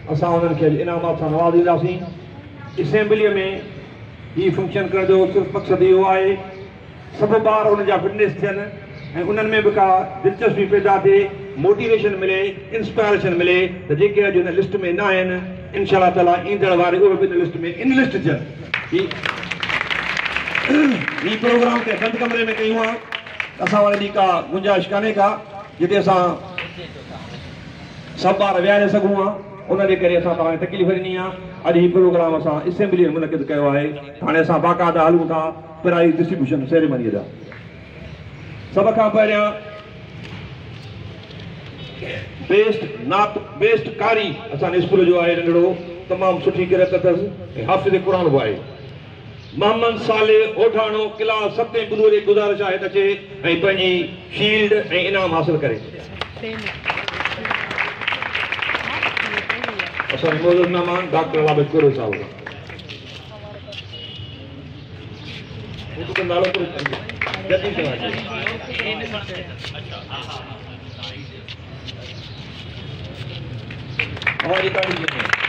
असां उन्हनि खे इनामात सां नवाज़ींदासीं। असेंबलीअ में हीउ फंक्शन करण जो सिर्फ़ु मक़सदु इहो आहे सभु ॿार उन जा फिटनेस थियनि ऐं उन्हनि में बि का दिलचस्पी पैदा थिए, मोटिवेशन मिले, इंस्पायरेशन मिले त जेके अॼु हिन लिस्ट में न आहिनि इंशाअल्लाह ताला ईंदड़ वारे उहे बि हिन लिस्ट में इन लिस्ट थियनि। हीउ प्रोग्राम ते बंदि कमरे में कयूं आहे, असां वटि एॾी का गुंजाइश कान्हे का जिते असां सभु ॿार विहारे सघूं हा। उनजे करे असां तव्हांखे तकलीफ़ ॾिनी आहे। अॼु हीउ प्रोग्राम असां असेंबली में मुनक़िद कयो आहे। हाणे असां बाक़ाइदा हलूं था प्राइज़ डिस्ट्रीब्यूशन सेरेमनीअ जा। सभ खां पहिरियां बेस्ट कारी असांजे स्कूल जो आहे नंढड़ो, तमामु सुठी किरत अथसि ऐं हाफ़िज़ क़ुरान बि आहे। मोहम्मद साले ओठाणो क्लास 7 बुलूरे गुज़ारिश आहे त अचे ऐं पंहिंजी शील्ड ऐं इनाम हासिल करे। असांजे मौजूदु महिमान डॉक्टर आबिद कुरो साहब। हमारी